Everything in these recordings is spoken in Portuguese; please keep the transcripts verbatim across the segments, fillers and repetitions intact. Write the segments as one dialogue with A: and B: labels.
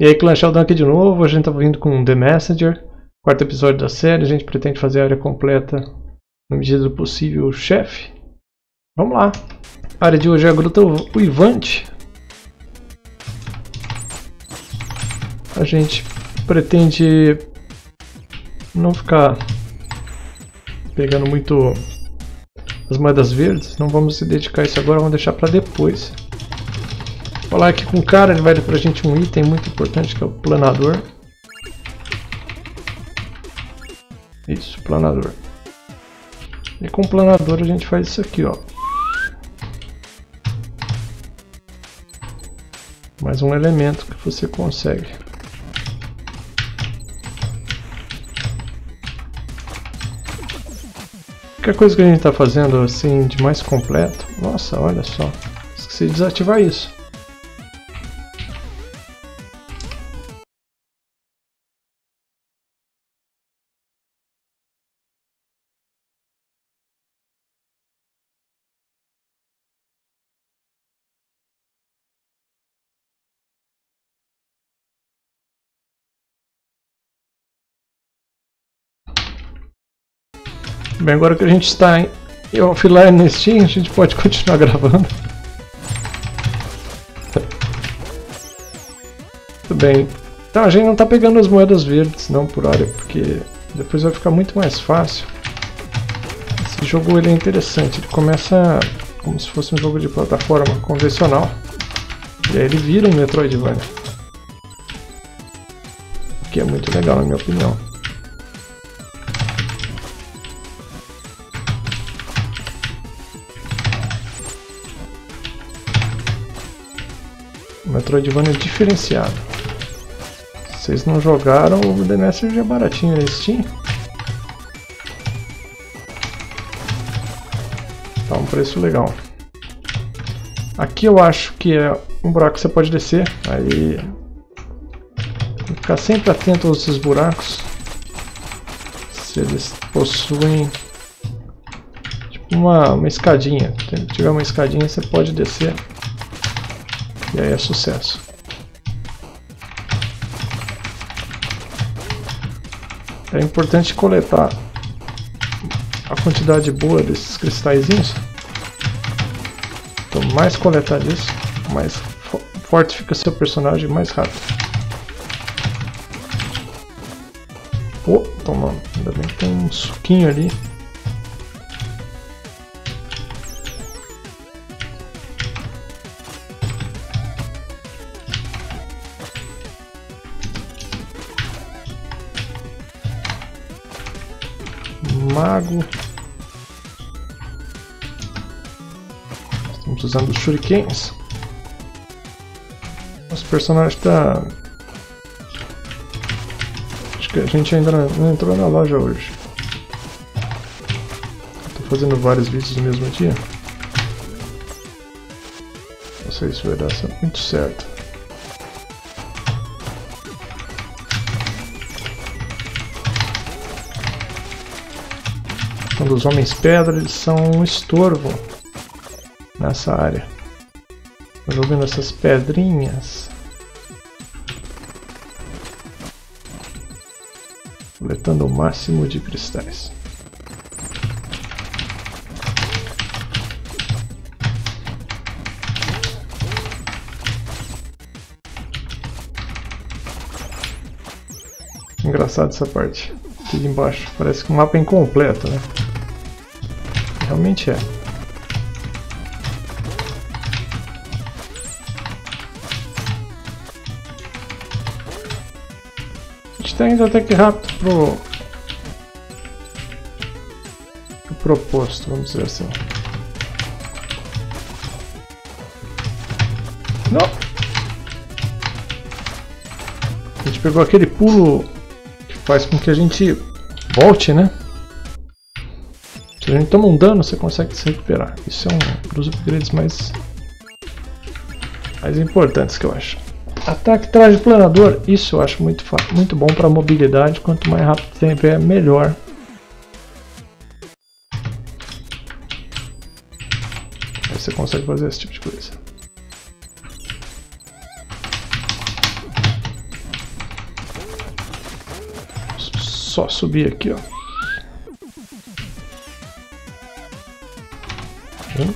A: E aí, Clã Sheldon aqui de novo. A gente tá vindo com The Messenger, quarto episódio da série. A gente pretende fazer a área completa na medida do possível. O chefe. Vamos lá. A área de hoje é a Gruta Uivante. A gente pretende não ficar pegando muito as moedas verdes. Não vamos se dedicar a isso agora, vamos deixar para depois. Vou falar aqui com o cara, ele vai dar pra gente um item muito importante que é o planador. Isso, planador. E com o planador a gente faz isso aqui, ó. Mais um elemento que você consegue. Qualquer coisa que a gente está fazendo assim de mais completo. Nossa, olha só. Esqueci de desativar isso. Bem, agora que a gente está em offline no Steam, a gente pode continuar gravando. Tudo bem. Então a gente não está pegando as moedas verdes não por área, porque depois vai ficar muito mais fácil. Esse jogo ele é interessante, ele começa como se fosse um jogo de plataforma convencional. E aí ele vira um Metroidvania. O que é muito legal na minha opinião. Metroidvania diferenciado. Se vocês não jogaram, o The Messenger é baratinho na Steam. Tá um preço legal. Aqui eu acho que é um buraco que você pode descer. Aí tem que ficar sempre atento aos esses buracos. Se eles possuem tipo uma, uma escadinha. Se tiver uma escadinha você pode descer. E aí é sucesso. É importante coletar a quantidade boa desses cristalzinhos. Quanto mais coletar disso, mais fo forte fica seu personagem, mais rápido. Oh, toma, ainda bem que tem um suquinho ali. Mago. Estamos usando os shurikens. Nosso personagem está... Acho que a gente ainda não entrou na loja hoje. Estou fazendo vários vídeos no mesmo dia. Não sei se vai dar muito certo. Quando os homens pedra, eles são um estorvo nessa área. Estou jogando essas pedrinhas. Coletando o máximo de cristais. Engraçado essa parte. Aqui embaixo parece que o mapa é incompleto, né? Realmente é. A gente está indo até que rápido pro, pro proposto, vamos dizer assim. Não! A gente pegou aquele pulo que faz com que a gente volte, né? Se a gente toma um dano, você consegue se recuperar. Isso é um dos upgrades mais, mais importantes que eu acho. Ataque traje planador. Isso eu acho muito, muito bom para mobilidade. Quanto mais rápido o tempo é, melhor. Aí você consegue fazer esse tipo de coisa. Só subir aqui, ó. Hum.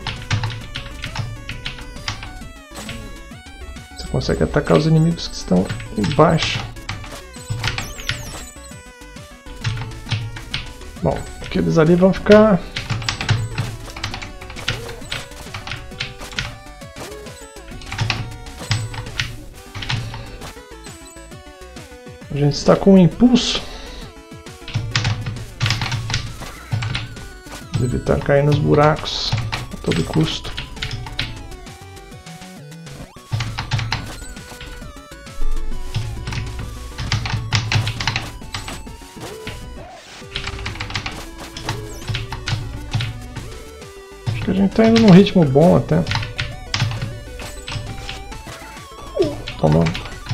A: Você consegue atacar os inimigos que estão embaixo. Bom, aqueles ali vão ficar... A gente está com um impulso. De evitar cair nos buracos a todo custo. Acho que a gente está indo num ritmo bom até. Toma.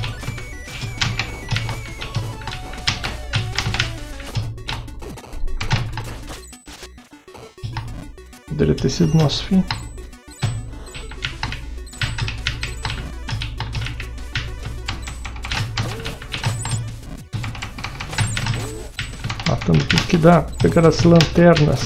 A: Poderia ter sido nosso fim. Matando tudo que dá. Pegar as lanternas.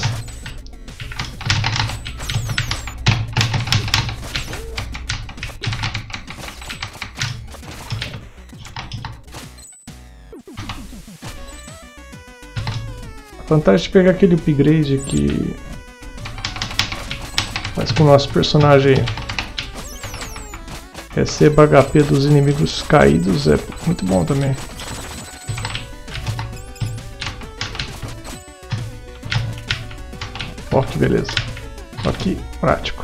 A: A vantagem de pegar aquele upgrade que faz com o nosso personagem receba H P dos inimigos caídos é muito bom também. Ó, que beleza. Ó, que prático.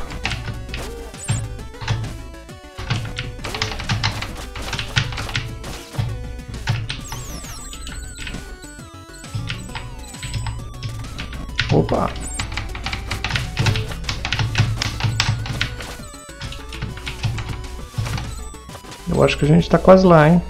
A: Opa! Eu acho que a gente tá quase lá, hein?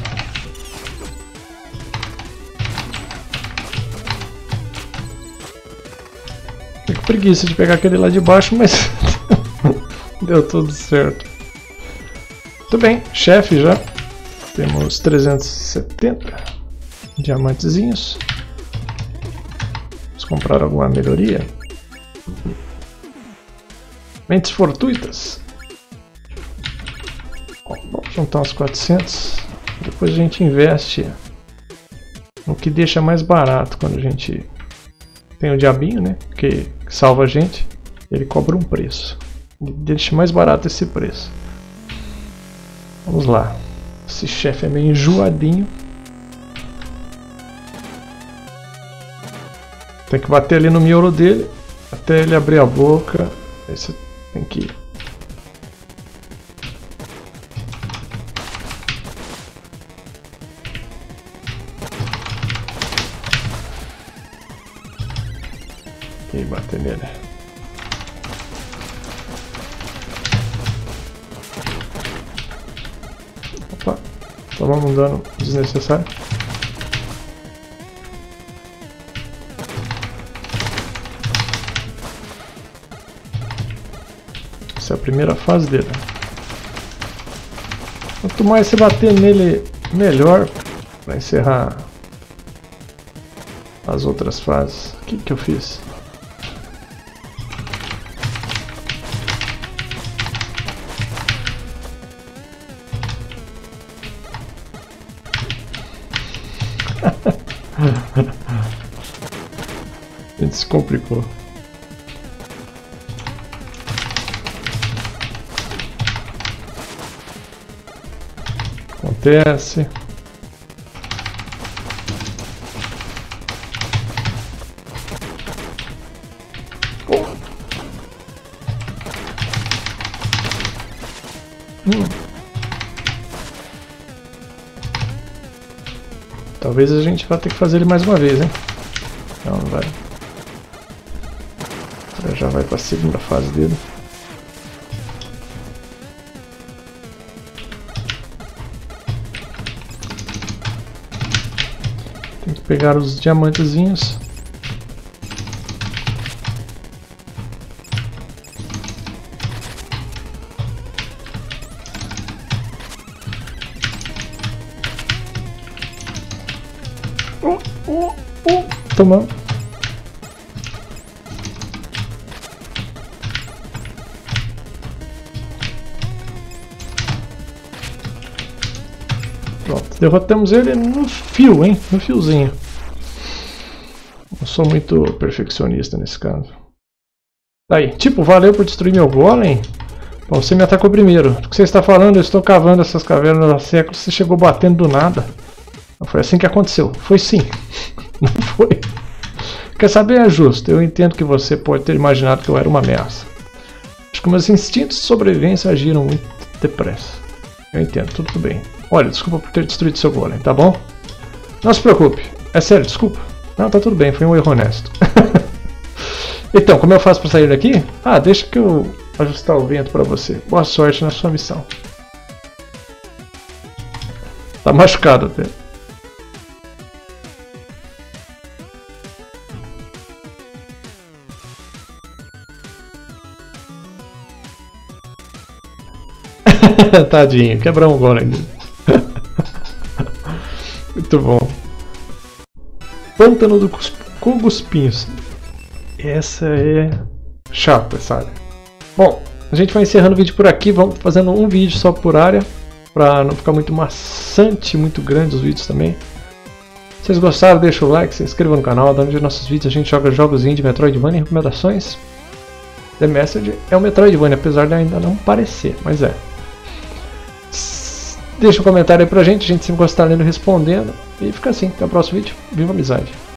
A: Fiquei com preguiça de pegar aquele lá de baixo, mas deu tudo certo. Muito bem, chefe já. Temos trezentos e setenta diamantezinhos. Vamos comprar alguma melhoria. Mentes fortuitas. Vamos juntar uns quatrocentos. Depois a gente investe no que deixa mais barato quando a gente tem o diabinho, né? Que salva a gente. Ele cobra um preço. Ele deixa mais barato esse preço. Vamos lá. Esse chefe é meio enjoadinho. Tem que bater ali no miolo dele até ele abrir a boca. Aí você tem que... E bater nele. Opa, tomamos um dano desnecessário. Essa é a primeira fase dele. Quanto mais você bater nele, melhor para encerrar as outras fases. O que que eu fiz? A gente se complicou. Acontece. Oh. Hum. Talvez a gente vá ter que fazer ele mais uma vez, hein? Não, não vai. Agora já vai para a segunda fase dele. Tem que pegar os diamantezinhos. Uh, uh, uh. Toma. Pronto, derrotamos ele no fio, hein? No fiozinho. Não sou muito perfeccionista nesse caso. Aí, tipo, valeu por destruir meu golem. Bom, você me atacou primeiro. O que você está falando? Eu estou cavando essas cavernas há séculos. Você chegou batendo do nada. Não foi assim que aconteceu. Foi sim. Não foi. Quer saber? É justo. Eu entendo que você pode ter imaginado que eu era uma ameaça. Acho que meus instintos de sobrevivência agiram muito depressa. Eu entendo, tudo bem. Olha, desculpa por ter destruído seu golem, tá bom? Não se preocupe. É sério, desculpa. Não, tá tudo bem, foi um erro honesto. Então, como eu faço pra sair daqui? Ah, deixa que eu ajustar o vento pra você. Boa sorte na sua missão. Tá machucado até. Tadinho, quebrou um golem. Muito bom. Pântano do Coguspinhos. Essa é chata, sabe? Bom, a gente vai encerrando o vídeo por aqui. Vamos fazendo um vídeo só por área, pra não ficar muito maçante, muito grande os vídeos também. Se vocês gostaram, deixa o like, se inscreva no canal. Onde os nossos vídeos a gente joga jogos indie, Metroidvania e recomendações. The Message é o Metroidvania, apesar de ainda não parecer, mas é. Deixa um comentário aí pra gente, a gente sempre gosta de estar lendo e respondendo. E fica assim, até o próximo vídeo. Viva a amizade!